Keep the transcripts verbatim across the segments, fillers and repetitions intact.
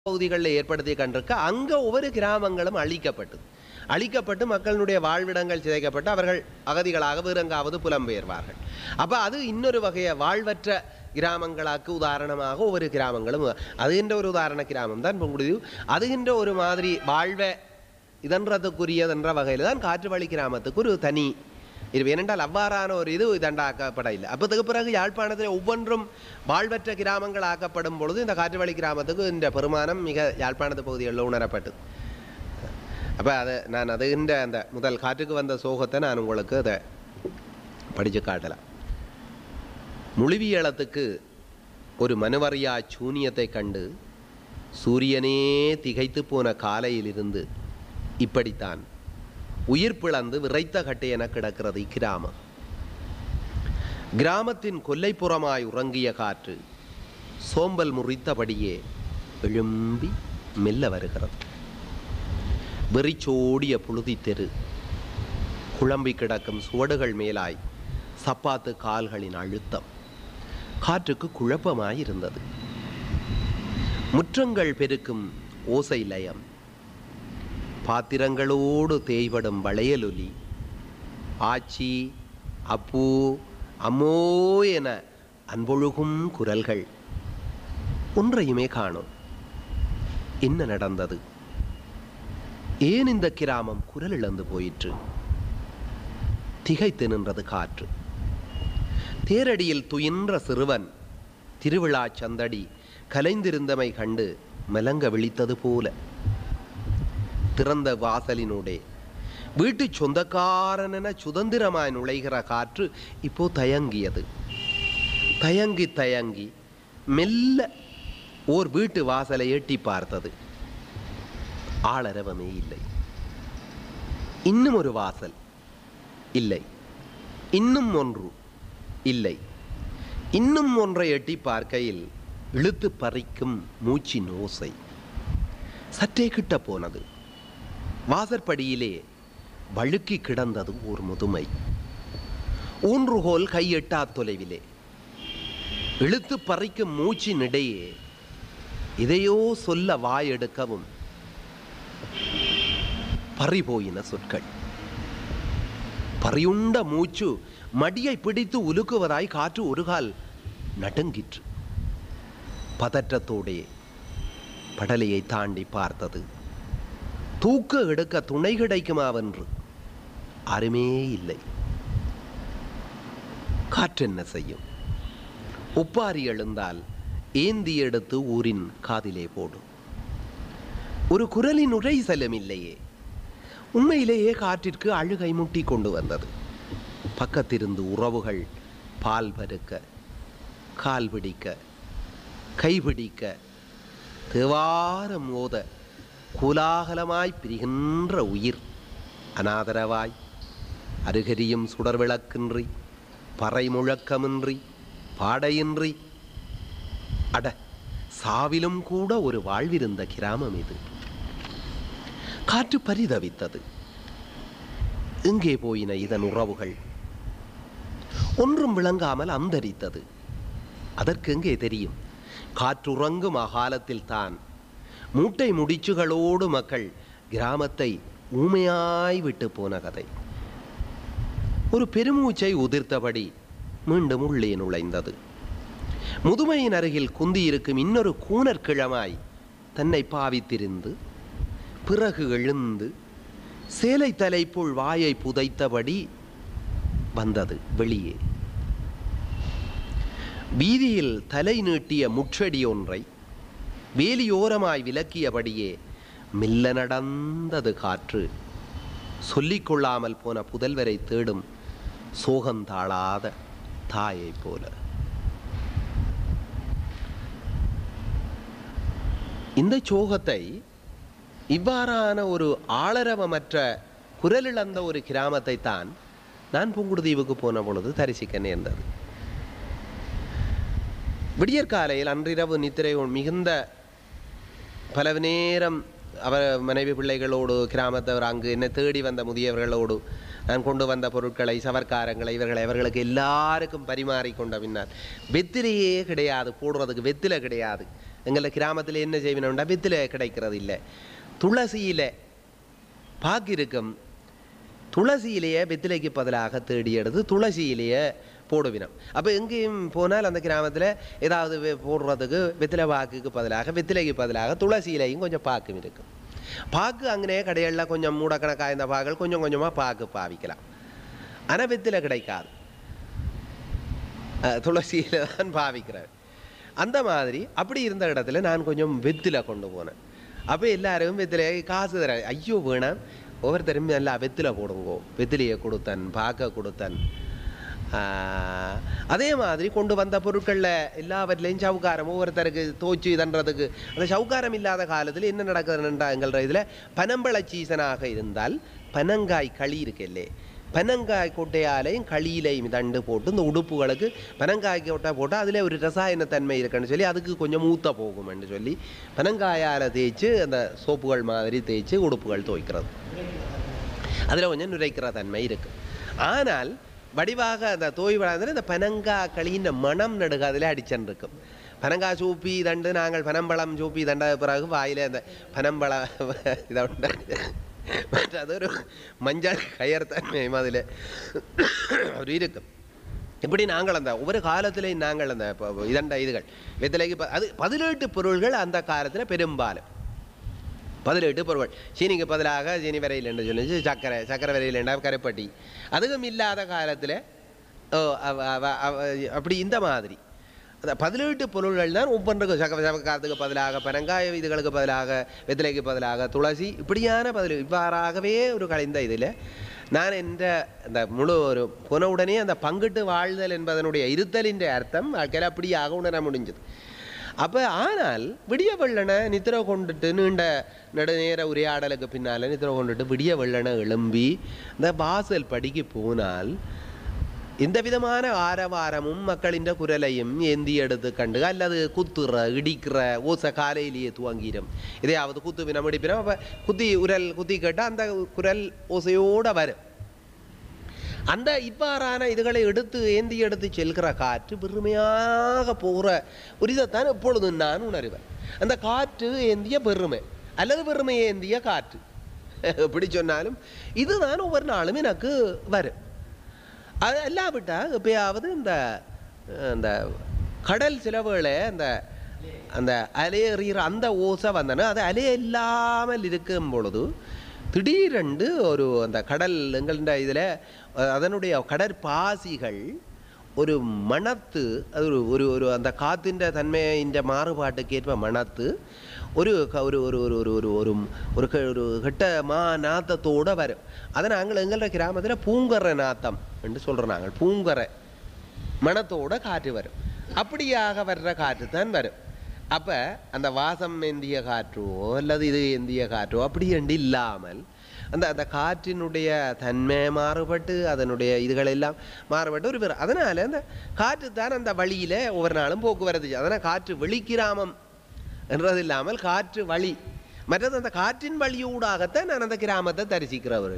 பகுதிகளில் ஏற்படுத்தி கண்டிருக்க அங்கே ஒவ்வொரு கிராமங்களும் அழிக்கப்பட்டது. அழிக்கப்பட்டு மக்களுடைய வாழ்விடங்கள் சிதைக்கப்பட்டு அவர்கள் அகதிகளாக வேறெங்காவது புலம்பெயர்வார்கள். அப்போ அது இன்னொரு வகைய வாழ்வற்ற கிராமங்களாக்கு உதாரணமாக ஒவ்வொரு கிராமங்களும் அதுகின்ற ஒரு உதாரண கிராமம் தான் பொங்குடுதீவு. அதுகின்ற ஒரு மாதிரி வாழ்வ இதன்றதுக்குரியதென்ற வகையில் தான் காற்றுவழி கிராமத்துக்கு ஒரு தனி இது. ஏனென்றால் அவ்வாறான ஒரு இது இதண்டாக்கப்பட இல்லை. அப்போதுக்கு பிறகு யாழ்ப்பாணத்தில் ஒவ்வொன்றும் வாழ்வற்ற கிராமங்கள் ஆக்கப்படும் பொழுது இந்த காற்றுவழி கிராமத்துக்கு இந்த பெருமானம் மிக யாழ்ப்பாணத்து பகுதிகளில் உணரப்பட்டது. அப்போ அதை நான் அதுகின்ற அந்த முதல் காற்றுக்கு வந்த சோகத்தை நான் உங்களுக்கு அதை படித்து காட்டலாம். முழுவியளத்துக்கு ஒரு மனுவறியா சூனியத்தை கண்டு சூரியனே திகைத்து போன காலையிலிருந்து இப்படித்தான் உயிர் பிளந்து விரைத்த கட்டையென கிடக்கிறது இக்கிராமம். கிராமத்தின் கொல்லைப்புறமாய் உறங்கிய காற்று சோம்பல் முறித்தபடியே எழும்பி மெல்ல வருகிறது. வெறிச்சோடிய புழுதி தெரு, குழம்பி கிடக்கும் சுவடுகள் மேலாய் சப்பாத்து கால்களின் அழுத்தம் காற்றுக்கு குழப்பமாயிருந்தது. முற்றங்கள் பெருக்கும் ஓசை லயம், பாத்திரங்களோடு தேய்படும் வளையலொலி, ஆச்சி அப்பு அம்மோ என அன்பொழுகும் குரல்கள் ஒன்றையுமே காணோம். என்ன நடந்தது? ஏன் இந்த கிராமம் குரல் இழந்து போயிற்று? திகைத்து நின்றது காற்று. தேரடியில் துயின்ற சிறுவன் திருவிழா சந்தடி கலைந்திருந்தமை கண்டு மலங்க விழித்தது போல திறந்த வாசலினூடே வீட்டு சொந்தக்காரனென சுதந்திரமாய் நுழைகிற காற்று இப்போ தயங்கியது. தயங்கி தயங்கி மெல்ல ஓர் வீட்டு வாசலை எட்டி பார்த்தது. ஆளரவமே இல்லை. இன்னும் ஒரு வாசல் இல்லை. இன்னும் ஒன்று இல்லை. இன்னும் ஒன்றை எட்டி பார்க்கையில் இழுத்து பறிக்கும் மூச்சின் ஓசை சற்றே கிட்ட போனது. வாசற்படியிலே வழுக்கி கிடந்தது ஒரு முதுமை. ஊன்றுகோல் கையெட்டா தொலைவிலே இழுத்து பறிக்கும் மூச்சின் இடையே இதையோ சொல்ல வாயெடுக்கவும் பறிபோயின சொற்கள். பறியுண்ட மூச்சு மடியை பிடித்து உலுக்குவதாய் காற்று ஒரு கால் நடுங்கிற்று. பதற்றத்தோடே படலையை தாண்டி பார்த்தது. தூக்க எடுக்க துணை கிடைக்குமாவென்று அருமே இல்லை. காற்றென்ன செய்யும்? ஒப்பாரி எழுந்தால் ஏந்தி எடுத்து ஊரின் காதிலே போடும். ஒரு குரலின் உரைசலும் இல்லையே. உண்மையிலேயே காற்றிற்கு அழுகை முட்டி கொண்டு வந்தது. பக்கத்திருந்து உறவுகள் பால் பருக்க, கால் பிடிக்க, கைபிடிக்க, தேவாரம் ஓத கோலாகலமாய் பிரிகின்ற உயிர் அனாதரவாய் அருகரியும் சுடர் விளக்கின்றி, பறை முழக்கமின்றி, பாடையின்றி, அட சாவிலும் கூட ஒரு வாழ்விருந்த கிராமம் இது. காற்று பரிதவித்தது. எங்கே போயின இதன் உறவுகள்? ஒன்றும் விளங்காமல் அந்தரித்தது. அதற்கு எங்கே தெரியும்? காற்றுறங்கும் அகாலத்தில் தான் மூட்டை முடிச்சுகளோடு மக்கள் கிராமத்தை ஊமையாய் விட்டு போன கதை. ஒரு பெருமூச்சை உதிர்த்தபடி மீண்டும் உள்ளே நுழைந்தது. முதுமையின் அருகில் குந்தியிருக்கும் இன்னொரு கூனர் கிழமாய் தன்னை பாவித்திருந்து பிறகு எழுந்து சேலை தலைப்புள் வாயை புதைத்தபடி வந்தது வெளியே. வீதியில் தலை நீட்டிய முற்றடி ஒன்றை வேலியோரமாய் விலக்கியபடியே மெல்ல நடந்தது காற்று. சொல்லிக்கொள்ளாமல் போன புதல்வரை தேடும் சோகந்தாளாத தாயை போல. இந்த சோகத்தை இவ்வாறான ஒரு ஆளரவமற்ற குரலிழந்த ஒரு கிராமத்தை தான் நான் புங்குடுதீவுக்கு போன பொழுது தரிசிக்க நேர்ந்தது. விடியற்காலையில் அன்றிரவு நித்திரை மிகுந்த பல நேரம் அவர் மனைவி பிள்ளைகளோடு கிராமத்தவர் அங்கு என்னை தேடி வந்த முதியவர்களோடு நான் கொண்டு வந்த பொருட்களை சவர்க்காரங்களை இவர்களை அவர்களுக்கு எல்லாருக்கும் பரிமாறி கொண்ட பின்னால் வெத்திலையே கிடையாது, போடுறதுக்கு வெத்திலை கிடையாது. எங்களை கிராமத்தில் என்ன செய்வினோம்னா வெத்திலை கிடைக்கிறது இல்லை, துளசியில் பாக்கு இருக்கும், துளசியிலேயே வெத்திலைக்கு பதிலாக தேடி எடுத்து துளசியிலேயே போடுவினோம். அப்போ எங்கேயும் போனால் அந்த கிராமத்தில் ஏதாவது போடுறதுக்கு வெத்திலை பாக்குக்கு பதிலாக வெத்திலைக்கு பதிலாக துளசியிலையும் கொஞ்சம் பாக்கும் இருக்கும். பாக்கு அங்கனே கடைகளில் கொஞ்சம் மூடக்கணக்காக இந்த பாக்கள் கொஞ்சம் கொஞ்சமாக பாக்கு பாவிக்கலாம். ஆனால் வெத்திலை கிடைக்காது, துளசியில் தான் பாவிக்கிறேன். அந்த மாதிரி அப்படி இருந்த இடத்துல நான் கொஞ்சம் வெத்திலை கொண்டு போனேன். அப்போ எல்லாரும் வெத்திலை காசு தர, ஐயோ வேணாம், ஒவ்வொருத்தரும் நல்லா வெத்திலை போடுங்கோ, வெத்திலையை கொடுத்தன், பாக்க கொடுத்தன். அதே மாதிரி கொண்டு வந்த பொருட்களில் எல்லாவற்றிலையும் சவுக்காரம் ஒவ்வொருத்தருக்கு தோச்சு தண்டுறதுக்கு. அந்த சவுக்காரம் இல்லாத காலத்தில் என்ன நடக்குதுன்றா எங்கள இதில் பனம்பழ சீசனாக இருந்தால் பனங்காய் களி இருக்கல்லே, பனங்காய் கொட்டையாலையும் களியிலையும் தண்டு போட்டு இந்த உடுப்புகளுக்கு பனங்காய் கொட்டை போட்டு அதில் ஒரு ரசாயன தன்மை இருக்குன்னு சொல்லி அதுக்கு கொஞ்சம் மூத்த போகும்னு சொல்லி பனங்காயால் தேய்ச்சி அந்த சோப்புகள் மாதிரி தேய்ச்சி உடுப்புகள் துவைக்கிறது. அதில் கொஞ்சம் நுரைக்கிற தன்மை இருக்குது. ஆனால் வடிவாக அந்த தோய்வடாத இந்த பனங்காய் களியின் மனம் நடுக அதில் அடிச்சன் இருக்கும். பனங்காய் சூப்பி தண்டு நாங்கள் பனம்பழம் சூப்பி தண்ட பிறகு வாயில் அந்த பனம்பழ இதை உண்டு மற்ற அது ஒரு மஞ்சள் கயர் தன்மையும் அதில் ஒரு இருக்கும். இப்படி நாங்கள் அந்த ஒவ்வொரு காலத்திலையும் நாங்கள் அந்த இதண்ட இதுகள் வெத்திலைக்கு அது பதினெட்டு பொருள்கள் அந்த காலத்தில் பெரும்பாலும் பதினெட்டு பொருட்கள். சீனிக்கு பதிலாக சீனி வரையில் என்று சொல்லி சக்கரை, சக்கரை வரையில் என்றால் கரைப்பட்டி. அதுவும் இல்லாத காலத்தில் அப்படி இந்த மாதிரி அந்த பதினெட்டு பொருள்கள் தான் ஒவ்வொன்றுக்கும் சக்க சவக்காரத்துக்கு பதிலாக பனங்காய இதுகளுக்கு பதிலாக வெத்திலைக்கு பதிலாக துளசி இப்படியான பதில் இவ்வாறாகவே ஒரு கலைந்த இதில் நான் என்ற அந்த முழு ஒரு போன உடனே அந்த பங்கிட்டு வாழ்தல் என்பதனுடைய இருத்தலின் அர்த்தம் வாழ்க்கையில் அப்படியாக உணர முடிஞ்சது. அப்போ ஆனால் விடிய வெள்ளனை நித்திர கொண்டுட்டு நீண்ட நெடுநேர உரையாடலுக்கு பின்னால் நித்திர கொண்டுட்டு விடிய வெள்ளனை எழும்பி இந்த வாசல் படிக்கு போனால் இந்த விதமான ஆரவாரமும் மக்களின் குரலையும் ஏந்தி எடுத்து கண்டு அல்லது குத்துற இடிக்கிற ஓசை காலையிலேயே துவங்கிடும். இதையாவது குத்து வினம் இடிப்பினோம். அப்போ குத்தி உரல் குத்தி கேட்டால் அந்த குரல் ஓசையோடு வரும். அந்த இவ்வாறான இதுகளை எடுத்து ஏந்தி எடுத்து செல்கிற காற்று பெருமையாக போகிற ஒரு இதைத்தான் எப்பொழுதும் நான் உணர்வேன். அந்த காற்று ஏந்திய பெருமை அல்லது பெருமை ஏந்திய காற்று எப்படி சொன்னாலும் இதுதான் ஒவ்வொரு நாளும் எனக்கு வரும். அது இல்லாவிட்டால் எப்பயாவது இந்த இந்த கடல் சிலவுகளை அந்த அந்த அலையறிகிற அந்த ஓசை வந்தனா அது அலைய இல்லாமல் இருக்கும் பொழுது திடீரென்று ஒரு அந்த கடல் எங்கள்ட இதில் அதனுடைய கடற்பாசிகள் ஒரு மணத்து அது ஒரு ஒரு ஒரு அந்த காற்றின் தன்மையின் மாறுபாட்டுக்கு ஏற்ப மணத்து ஒரு ஒரு ஒரு ஒரு ஒரு ஒரு ஒரு ஒரு ஒரு கெட்ட மா நாத்தத்தோடு வரும். அதை நாங்கள் எங்களோட கிராமத்தில் பூங்கரை நாத்தம் என்று சொல்கிறோம். நாங்கள் பூங்கரை மணத்தோட காற்று வரும். அப்படியாக வர்ற காற்று தான் வரும். அப்போ அந்த வாசம் ஏந்திய காற்றோ அல்லது இது ஏந்திய காற்றோ அப்படி என்று இல்லாமல் அந்த அந்த காற்றினுடைய தன்மை மாறுபட்டு அதனுடைய இதுகளெல்லாம் மாறுபட்டு ஒரு பேர். அதனால் அந்த காற்று தான் அந்த வழியில் ஒவ்வொரு நாளும் போக்குவரத்து. அதனால் காற்று வெளிக்கிராமம் என்றது இல்லாமல் காற்று வழி. மற்றது அந்த காற்றின் வழியூடாகத்தான் நான் அந்த கிராமத்தை தரிசிக்கிறவர்.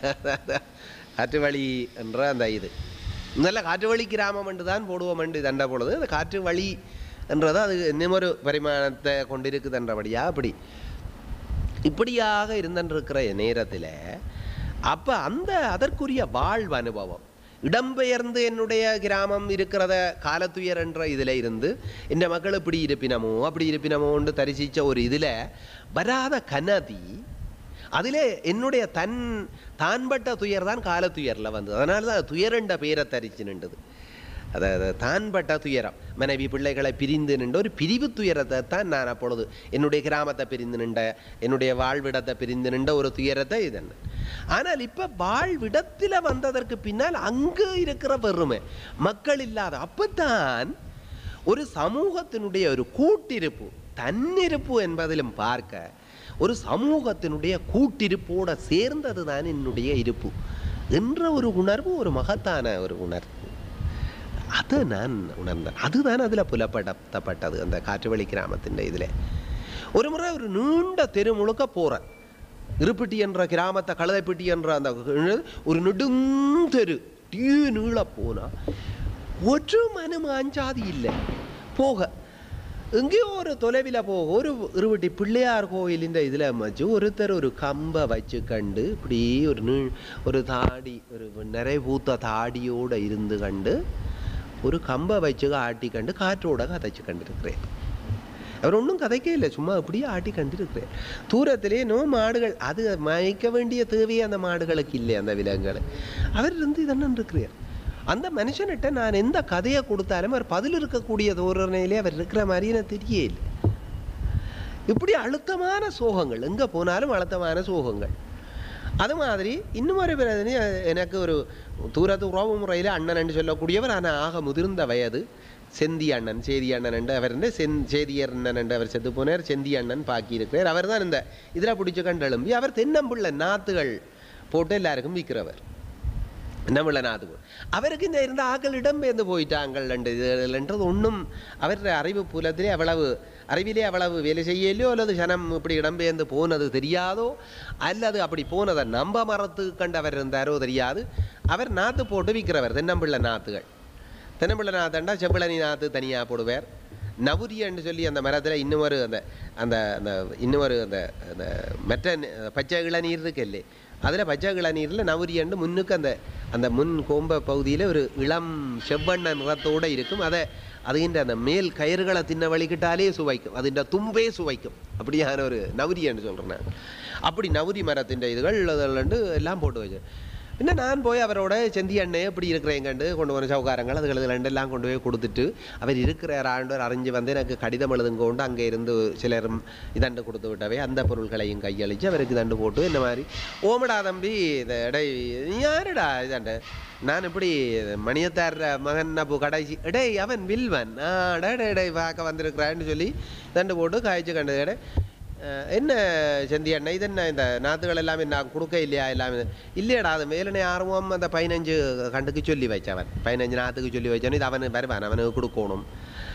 காற்று வழி என்ற அந்த இது நல்ல காற்று வழி கிராமம் என்று தான் போடுவோம் என்று தண்ட பொழுது அந்த காற்று வழி என்றது அது இன்னும் ஒரு பரிமாணத்தை கொண்டிருக்குதுன்றபடியாக அப்படி இப்படியாக இருந்திருக்கிற நேரத்தில் அப்போ அந்த அதற்குரிய வாழ்வு அனுபவம் இடம்பெயர்ந்து என்னுடைய கிராமம் இருக்கிறத காலத்துயர் என்ற இதில் இருந்து இந்த மக்கள் இப்படி இருப்பினமோ அப்படி இருப்பினமோன்னு தரிசித்த ஒரு இதில் வராத கனதி அதில் என்னுடைய தன் தான்பட்ட துயர் தான் காலத்துயரில் வந்தது. அதனால தான் துயரண்ட பேரை தரிச்சு நின்றது. அதாவது தான்பட்ட துயரம் மனைவி பிள்ளைகளை பிரிந்து நின்ற ஒரு பிரிவு துயரத்தை தான் நான் அப்பொழுது என்னுடைய கிராமத்தை பிரிந்து நின்ற என்னுடைய வாழ்விடத்தை பிரிந்து நின்ற ஒரு துயரத்தை இதென்ன. ஆனால் இப்போ வாழ்விடத்தில் வந்ததற்கு பின்னால் அங்கு இருக்கிற பெருமை மக்கள் இல்லாத அப்பத்தான் ஒரு சமூகத்தினுடைய ஒரு கூட்டிருப்பு தன்னிருப்பு என்பதிலும் பார்க்க ஒரு சமூகத்தினுடைய கூட்டிருப்போட சேர்ந்தது தான் என்னுடைய இருப்பு என்ற ஒரு உணர்வு ஒரு மகத்தான ஒரு உணர்வு. அதை நான் உணர்ந்தேன். அதுதான் அதில் புலப்படுத்தப்பட்டது அந்த காற்றுவழி கிராமத்தின் இதில். ஒரு முறை ஒரு நீண்ட தெரு முழுக்க போகிறேன். இருப்பிட்டி என்ற கிராமத்தை கழுதைப்பிட்டி என்ற அந்த ஒரு நெடுந்தெரு தீ நீள போனால் ஒரு மனு அஞ்சாதி இல்லை போக. எங்கேயோ ஒரு தொலைவில் போக ஒரு இருவட்டி பிள்ளையார் கோயிலின் இதில் வச்சு ஒருத்தர் ஒரு கம்பை வச்சு கண்டு இப்படி ஒரு நீ ஒரு தாடி ஒரு நிறைய பூத்த தாடியோடு இருந்து கண்டு ஒரு கம்பை வச்சு ஆட்டி கண்டு காற்றோட கதைச்சு கண்டிருக்கிறேன். அவர் ஒன்றும் கதைக்கே இல்லை, சும்மா அப்படியே ஆட்டி கண்டிருக்கிறேன். தூரத்திலே நோ மாடுகள், அது மயக்க வேண்டிய தேவையே அந்த மாடுகளுக்கு இல்லை, அந்த விலங்குகள். அவர் இருந்து இதென்னு இருக்கிறார். அந்த மனுஷன்கிட்ட நான் எந்த கதையை கொடுத்தாலும் அவர் பதில் இருக்கக்கூடிய தோரணையிலே அவர் இருக்கிற மாதிரி எனக்கு தெரியவே இல்லை. இப்படி அழுத்தமான சோகங்கள், எங்கே போனாலும் அழுத்தமான சோகங்கள். அது மாதிரி இன்னும் ஒரு பிரச்சனை, எனக்கு ஒரு தூரத்து உறவு முறையில் அண்ணன் என்று சொல்லக்கூடியவர், ஆனால் ஆக முதிர்ந்த வயது செந்தி அண்ணன், சேதி அண்ணன் என்று அவர் செந் சேதியர் அண்ணன் என்று அவர் செத்து போனார். செந்தி அண்ணன் பாக்கி இருக்கிறார். அவர் தான் இந்த இதில் பிடிச்ச கண்டு எழும்பி அவர் தென்னம்பிள்ளை நாற்றுகள் போட்டு எல்லாருக்கும் விற்கிறவர். நம்மள நாதுக்கு அவருக்கு இந்த இருந்த ஆக்கள் இடம்பெயர்ந்து போயிட்டாங்கள் என்றது ஒன்றும் அவர் அறிவு புலத்திலே அவ்வளவு அறிவிலே அவ்வளவு வேலை செய்யலையோ அல்லது ஜனம் இப்படி இடம்பெயர்ந்து போனது தெரியாதோ அல்லது அப்படி போனதை நம்ப மரத்து கண்டு அவர் இருந்தாரோ தெரியாது. அவர் நாற்று போட்டு விற்கிறவர், தென்னம்பிள்ளை நாற்றுகள். தென்னம்பிள்ளை நாற்றுண்டா செம்பிளனி நாற்று தனியாக போடுவார். நவுரியன்னு சொல்லி அந்த மரத்தில் இன்னும் ஒரு அந்த அந்த அந்த இன்னும் ஒரு அந்த அந்த மற்ற பச்சை இளநீர் இருக்கு இல்லை, அதில் பச்சை இளநீரில் நவுரியண்டு முன்னுக்கு அந்த அந்த முன் கோம்ப பகுதியில் ஒரு இளம் செவ்வண்ண நிறத்தோடு இருக்கும். அதை அதுகின்ற அந்த மேல் கயிறுகளை தின்ன வலிக்கிட்டாலே சுவைக்கும், அதுன்ற தும்பே சுவைக்கும். அப்படியான ஒரு நவுரியன்னு சொல்கிறேன் நான். அப்படி நவுரி மரத்தின் இதுகள் அதெல்லாண்டு எல்லாம் போட்டு வச்சு பின்ன நான் போய் அவரோட செந்தி அண்ணே இப்படி இருக்கிறேங்கண்டு கொண்டு வர சவுகாரங்கள் அதுகள் இதுலண்டு எல்லாம் கொண்டு போய் கொடுத்துட்டு அவர் இருக்கிற ஆண்டவர் அறிஞ்சு வந்து எனக்கு கடிதம் எழுதுங்க கொண்டு அங்கே இருந்து சிலரும் இதண்டு கொடுத்து விட்டவே அந்த பொருட்களையும் கையளித்து அவருக்கு இதண்டு போட்டு இந்த மாதிரி ஓமடா தம்பி இதை இடை யாருடா இதாண்ட நான் இப்படி மணியத்தார் மகன் அப்போ கடைசி இடை அவன் வில்வன் டே இடை பார்க்க வந்திருக்கிறான்னு சொல்லி இதண்டு போட்டு காய்ச்சி கண்டது இடை என்ன செந்தி அண்ணா இது என்ன இந்த நாற்றுகள் எல்லாமே நான் கொடுக்க இல்லையா எல்லாமே இல்லையடா அது மேலே ஆர்வம் அந்த பதினஞ்சு கண்டுக்கு சொல்லி வச்சவன் பதினஞ்சு நாற்றுக்கு சொல்லி வச்சான் இது அவனு வருவான் அவனுக்கு கொடுக்கணும்.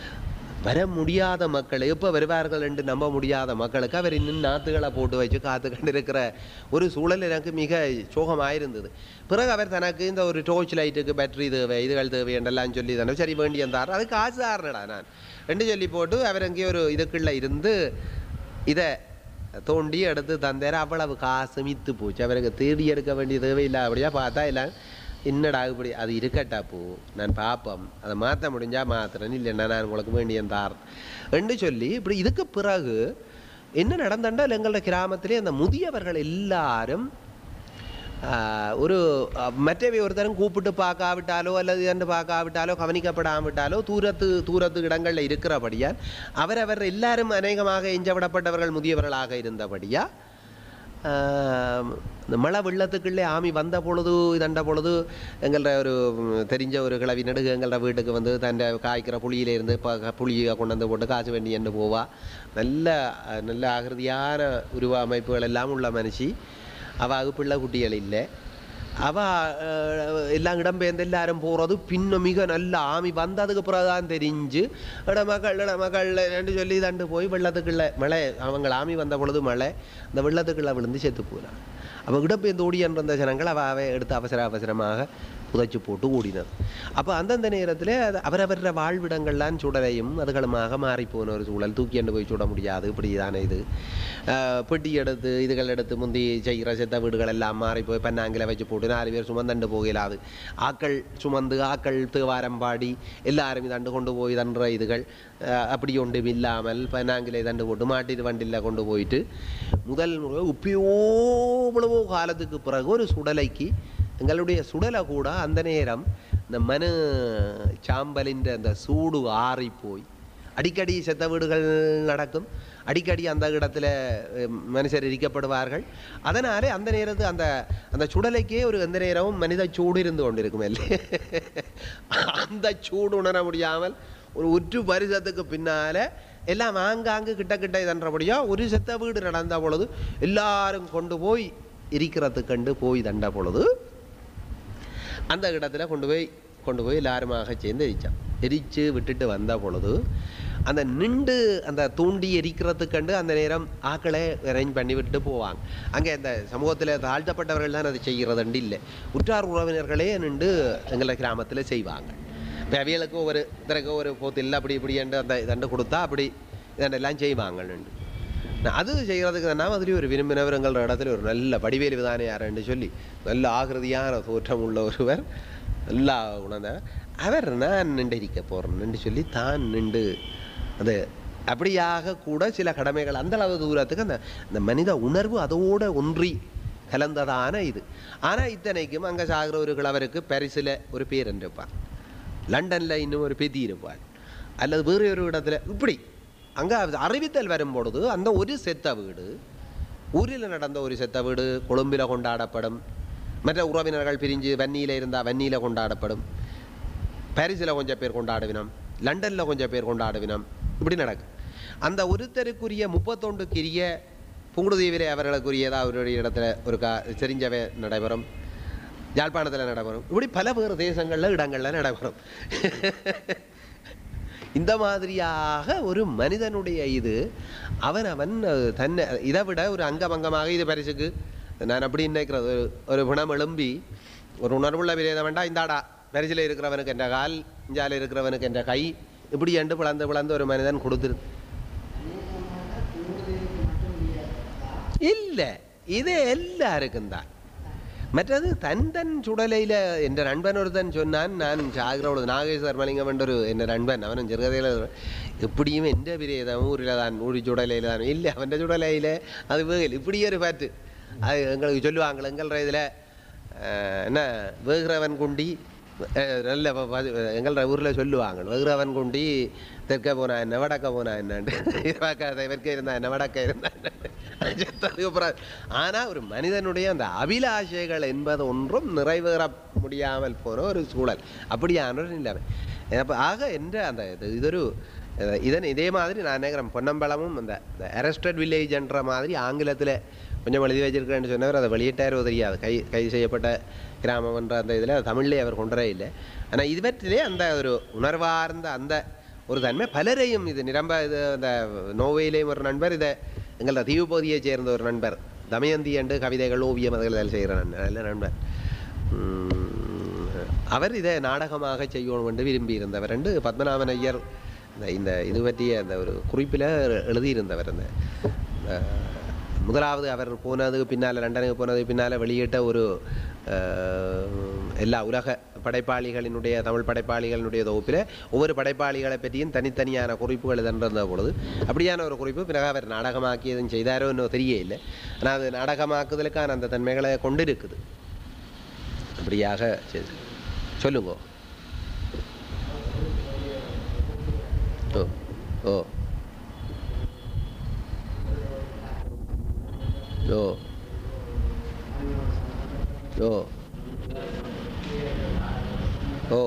வர முடியாத மக்கள் எப்போ வருவார்கள் என்று நம்ப முடியாத மக்களுக்கு அவர் இன்னும் நாற்றுகளை போட்டு வச்சு காத்து கண்டு இருக்கிற ஒரு சூழல் எனக்கு மிக சோகமாயிருந்தது. பிறகு அவர் தனக்கு இந்த ஒரு டோர்ச் லைட்டுக்கு பேட்டரி தேவை இதுகள் தேவை என்றெல்லாம் சொல்லி தானே சரி வேண்டியந்தார் அதுக்கு காசு ஆறுனடா நான் ரெண்டு சொல்லி போட்டு அவர் அங்கேயே ஒரு இதுக்குள்ளே இருந்து இதை தோண்டி எடுத்து தந்தார். அவ்வளவு காசு மித்து போச்சு. அவருக்கு தேடி எடுக்க வேண்டிய தேவையில்லை. அப்படியா பார்த்தா இல்லை என்னடா இப்படி அது இருக்கட்டா பூ நான் பார்ப்போம் அதை மாற்ற முடிஞ்சா மாத்திரன்னு இல்லைன்னா நான் உங்களுக்கு வேண்டியந்தார் என்று சொல்லி இப்படி இதுக்கு பிறகு என்ன நடந்தால் எங்களோட கிராமத்திலே அந்த முதியவர்கள் எல்லாரும் ஒரு மற்றவை ஒருத்தரும் கூப்பிட்டு பார்க்காவிட்டாலோ அல்லது இரண்டு பார்க்காவிட்டாலோ கவனிக்கப்படாவிட்டாலோ தூரத்து தூரத்து இடங்களில் இருக்கிறபடியால் அவரவர் எல்லாரும் அநேகமாக எஞ்சவிடப்பட்டவர்கள் முதியவர்களாக இருந்தபடியா இந்த மழை வெள்ளத்துக்குள்ளே ஆமி வந்த பொழுது இதண்ட பொழுது எங்களோட ஒரு தெரிஞ்ச ஒரு கிளவி நடுகு எங்களோட வீட்டுக்கு வந்து தன் காய்க்கிற புளியிலேருந்து இப்போ புளியை கொண்டு வந்து போட்டு காய்ச்ச வேண்டி என்று போவா. நல்ல நல்ல ஆகிருதியான உருவ அமைப்புகள் எல்லாம் உள்ள மனுஷி. அவள் பிள்ளை குட்டிகள் இல்லை. அவள் எல்லாம் இடம்பெயர்ந்து எல்லாரும் போகிறது பின்ன மிக நல்ல ஆமி வந்ததுக்கு பிறகுதான் தெரிஞ்சு இட மக்கள் இட மக்கள் ரெண்டு சொல்லி தண்டு போய் வெள்ளத்துக்குள்ள மழை அவங்க ஆமி வந்த பொழுது மழை அந்த வெள்ளத்துக்குள்ள விழுந்து செத்து போகிறான். அப்போ இடம்பெயர்ந்து ஓடியன்ற ஜனங்கள் அவ எடுத்து அவசர அவசரமாக புதைச்சி போட்டு ஓடினது. அப்போ அந்தந்த நேரத்தில் அவரவர வாழ்விடங்கள்லாம் சுடலையும் அதுகளுமாக மாறிப்போன ஒரு சூழல். தூக்கி எண்டு போய் சுட முடியாது. இப்படி தானே இது பெட்டி எடுத்து இதுகள் எடுத்து முந்தி செய்கிற செத்த வீடுகள் எல்லாம் மாறி போய் பன்னாங்கில வச்சு போட்டு நாலு பேர் சுமந்தண்டு போகலாது. ஆக்கள் சுமந்து ஆக்கள் தேவாரம் பாடி எல்லாரும் இதண்டு கொண்டு போய் தன்ற இதுகள் அப்படி ஒன்றும் இல்லாமல் பன்னாங்கில இதண்டு போட்டு மாட்டிட்டு வண்டியில் கொண்டு போயிட்டு முதல் உப்பியோவ்வளவோ காலத்துக்கு பிறகு ஒரு சுடலைக்கு எங்களுடைய சுடலை கூட அந்த நேரம் இந்த மனு சாம்பலின் அந்த சூடு ஆறி போய் அடிக்கடி செத்த வீடுகள் நடக்கும். அடிக்கடி அந்த இடத்துல மனுஷர் எரிக்கப்படுவார்கள். அதனாலே அந்த நேரத்து அந்த அந்த சுடலைக்கே ஒரு எந்த நேரமும் மனித சூடு இருந்து கொண்டிருக்கும். இல்லை அந்த சூடு உணர முடியாமல் ஒரு உற்று பரிசத்துக்கு பின்னால எல்லாம் ஆங்காங்கு கிட்ட கிட்ட இதன்றபடியா ஒரு செத்த வீடு நடந்த பொழுது எல்லாரும் கொண்டு போய் எரிக்கிறதுக்கு கண்டு போய் தண்ட பொழுது அந்த இடத்துல கொண்டு போய் கொண்டு போய் எல்லாருமாக சேர்ந்து எரிச்சான். எரித்து விட்டுட்டு வந்த பொழுது அந்த நின்று அந்த தூண்டி எரிக்கிறதுக்கு கண்டு அந்த நேரம் ஆக்களை அரேஞ்ச் பண்ணி விட்டு போவாங்க. அங்கே அந்த சமூகத்தில் தாழ்த்தப்பட்டவர்கள் தான் அதை செய்கிறதுண்டு இல்லை, உற்றார் உறவினர்களே நின்று எங்களை கிராமத்தில் செய்வாங்க. இப்போ அவியலுக்கு ஒரு திறக்க ஒரு போத்தில் அப்படி இப்படி என்று அந்த இதண்டு கொடுத்தா அப்படி இதெல்லாம் செய்வாங்கன்னு. அது செய்கிறதுக்கு தான் மாதிரி ஒரு விரும்பினவருங்கிற இடத்துல ஒரு நல்ல வடிவேலு விதானையாரன்னு சொல்லி நல்ல ஆகிருதியான தோற்றம் உள்ள ஒருவர் நல்லா உணர்ந்தவர். அவர் நான் நின்றிருக்க போகிறேன்னு சொல்லி தான் நின்று அது அப்படியாக கூட சில கடமைகள் அந்த அளவு தூரத்துக்கு அந்த அந்த மனித உணர்வு அதோடு ஒன்றி கலந்ததான இது. ஆனால் இத்தனைக்கும் அங்கே சாகிற ஒரு கிழவருக்கு பாரிஸில் ஒரு பேர் இருப்பார், லண்டனில் இன்னும் ஒரு பெதி இருப்பார், அல்லது வேறு ஒரு இடத்துல இப்படி அங்கே அறிவித்தல் வரும்பொழுது அந்த ஒரு செத்த வீடு, ஊரில் நடந்த ஒரு செத்த வீடு கொழும்பில் கொண்டாடப்படும், மற்ற உறவினர்கள் பிரிஞ்சு வன்னியில் இருந்தால் வன்னியில் கொண்டாடப்படும், பாரிஸில் கொஞ்சம் பேர் கொண்டாடுவினம், லண்டனில் கொஞ்சம் பேர் கொண்டாடுவினம், இப்படி நடக்கும். அந்த ஒருத்தருக்குரிய முப்பத்தொண்டுக்குரிய புங்குடுதீவிலே அவர்களுக்குரியதாக அவருடைய இடத்துல ஒரு கா செறிஞ்சவை நடைபெறும், யாழ்ப்பாணத்தில் நடைபெறும், இப்படி பல வேறு தேசங்களில் இடங்களில் நடைபெறும். இந்த மாதிரியாக ஒரு மனிதனுடைய இது அவன் அவன் தன்னை இதை விட ஒரு அங்கமங்கமாக இது பரிசுக்கு நான் அப்படி நினைக்கிறது. ஒரு ஒரு குணம் எழும்பி ஒரு உணர்வுள்ள விரேதம் வேண்டாம், இந்தாடா பரிசில் இருக்கிறவனுக்கு என்ற கால், இஞ்சால இருக்கிறவனுக்கு என்ற கை, இப்படி எண்டு பிளந்து பிளந்து ஒரு மனிதன் கொடுத்துரு இல்லை. இது எல்லாருக்கும் தான். மற்றது தன் தன் சுடலையில் என் நண்பன் ஒருத்தன் சொன்னான், நான் சாகிறோட நாகேஸ்வர் மலிங்கம் என்ற ஒரு என் நண்பன், அவன் சிறுகதையில் எப்படியும் எந்த பிரேதம் ஊரில் தான் ஊரி சுடலையில் தான் இல்லை, அவன் சுடலையில் அது வேகல் இப்படி ஒரு பாட்டு அது எங்களுக்கு சொல்லுவாங்க. எங்கள இதில் என்ன வேகிறவன் குண்டி நல்ல எங்கள ஊரில் சொல்லுவாங்க, வேகிறவன் குண்டி தெற்க போனா என்ன வடக்க போனா என்னான்ட்டு, வெற்க இருந்தா என்ன வடக்க இருந்தான். ஆனால் ஒரு மனிதனுடைய அந்த அபிலாஷைகள் என்பது ஒன்றும் நிறைவேற முடியாமல் போன ஒரு சூழல், அப்படியான ஒரு நிலைமை. ஆக என்ற அந்த இதொரு இதன் இதே மாதிரி நான் நினைக்கிறேன் பொன்னம்பலமும் அந்த அரெஸ்டட் வில்லேஜ் என்ற மாதிரி ஆங்கிலத்தில் கொஞ்சம் எழுதி வச்சிருக்கிறேன்னு சொன்னவர் அதை வெளியிட்டாரோ தெரியாது, கை கைது செய்யப்பட்ட கிராமம் என்ற அந்த இதில் தமிழ்லேயே அவர் கொண்டே இல்லை. ஆனால் இதுவற்றிலே அந்த ஒரு உணர்வார்ந்த அந்த ஒரு தன்மை பலரையும் இது நிரம்ப இது அந்த நோவையிலேயும் ஒரு நண்பர், இதை எங்களோட தீவு பகுதியை சேர்ந்த ஒரு நண்பர் தமயந்தி என்று கவிதைகள் ஓவியம் அதில் செய்கிற நல்ல நண்பர், அவர் இதை நாடகமாக செய்யணும் என்று விரும்பி இருந்தவர் என்று பத்மநாபன் ஐயர் இந்த இது பற்றிய அந்த ஒரு குறிப்பில் எழுதியிருந்தவர். அந்த முதலாவது அவர் போனதுக்கு பின்னால் லண்டனுக்கு போனதுக்கு பின்னால் வெளியிட்ட ஒரு எல்லா உலக படைப்பாளிகளினுடைய தமிழ் படைப்பாளிகளினுடைய தொகுப்பில் ஒவ்வொரு படைப்பாளிகளை பற்றியும் தனித்தனியான குறிப்புகள் இதன்றிருந்த பொழுது அப்படியான ஒரு குறிப்பு பிறகு அவர் நாடகமாக்கி எதுவும் செய்தாரோ இன்னும் தெரிய இல்லை. ஆனால் அது நாடகமாக்குதலுக்கான அந்த தன்மைகளை கொண்டு இருக்குது. அப்படியாக சொல்லுங்க. ஓ ஓ ஓ ஓ ஓ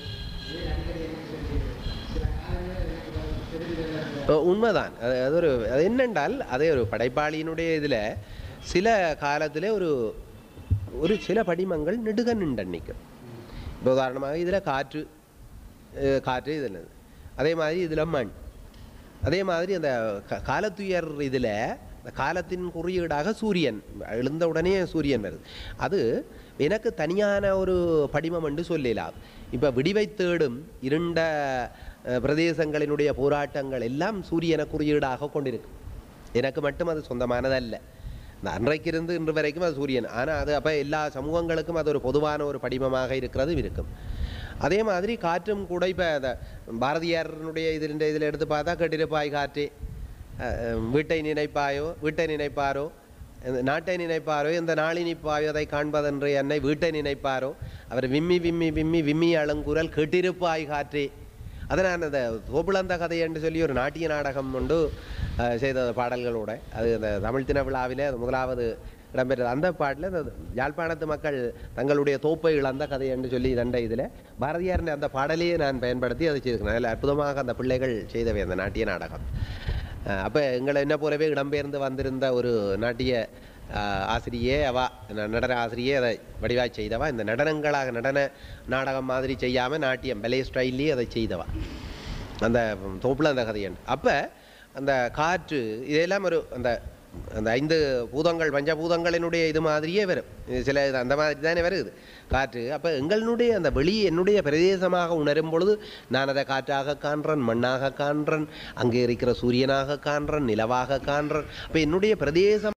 உண்மைதான். அது அது ஒரு அது என்னென்றால் அதே ஒரு படைப்பாளியினுடைய இதில் சில காலத்தில் ஒரு ஒரு சில படிமங்கள் நெடுக நின்று நிற்கும். இப்போ உதாரணமாக இதில் காற்று காற்று இதில், அதே மாதிரி இதில் மண், அதே மாதிரி அந்த காலத்துயர் இதில் காலத்தின் குறியீடாக சூரியன் எழுந்த உடனே சூரியன் வருது. அது எனக்கு தனியான ஒரு படிமம் என்று சொல்லலாம். இப்போ விடிவை தேடும் இருண்ட பிரதேசங்களினுடைய போராட்டங்கள் எல்லாம் சூரியனை குறியீடாக கொண்டிருக்கு. எனக்கு மட்டும் அது சொந்தமானதல்ல, அன்றைக்கு இருந்து இன்று வரைக்கும் அது சூரியன். ஆனால் அது அப்போ எல்லா சமூகங்களுக்கும் அது ஒரு பொதுவான ஒரு படிமமாக இருக்கிறதும் இருக்கும். அதே மாதிரி காற்றும் கூட இப்போ அந்த பாரதியாரனுடைய இதில் இதில் எடுத்து பார்த்தா கட்டிருப்பாய் காற்றே, வீட்டை நினைப்பாயோ வீட்டை நினைப்பாரோ நாட்டை நினைப்பாரோ இந்த நாளினிப்பாயோ அதை காண்பதென்று என்னை வீட்டை நினைப்பாரோ அவர் விம்மி விம்மி விம்மி விம்மி அலங்குரல் கெட்டிருப்பாய் காற்றே. அதை நான் அந்த தோப்புளந்த கதை என்று சொல்லி ஒரு நாட்டிய நாடகம் கொண்டு செய்த பாடல்களோட அது அந்த தமிழ் தின விழாவில் அது முதலாவது இடம்பெற்றது. அந்த பாட்டில் அந்த யாழ்ப்பாணத்து மக்கள் தங்களுடைய தோப்பை இழந்த கதை என்று சொல்லி தண்டை இதில் பாரதியாரின் அந்த பாடலையே நான் பயன்படுத்தி அதை செய்திருக்கிறேன். அதில் அற்புதமாக அந்த பிள்ளைகள் செய்தவை அந்த நாட்டிய நாடகம். அப்போ எங்களை என்ன போலவே இடம்பெயர்ந்து வந்திருந்த ஒரு நாட்டிய ஆசிரியே அவா நடன ஆசிரியே அதை வடிவாக செய்தவா. இந்த நடனங்களாக நடன நாடகம் மாதிரி செய்யாமல் நாட்டியம் பலே ஸ்டைல்லேயே அதை செய்தவா அந்த தோப்பில் அந்த கதையன். அப்போ அந்த காற்று இதெல்லாம் ஒரு அந்த அந்த ஐந்து பூதங்கள் பஞ்சபூதங்களினுடைய இது மாதிரியே வரும். சில இது அந்த மாதிரி தானே வருது காற்று. அப்போ எங்களுடைய அந்த வெளி என்னுடைய பிரதேசமாக உணரும் பொழுது நான் அதை காற்றாக காண்றேன், மண்ணாக காண்றேன், அங்கே இருக்கிற சூரியனாக காண்றேன், நிலவாக காண்றேன். அப்போ என்னுடைய பிரதேசம்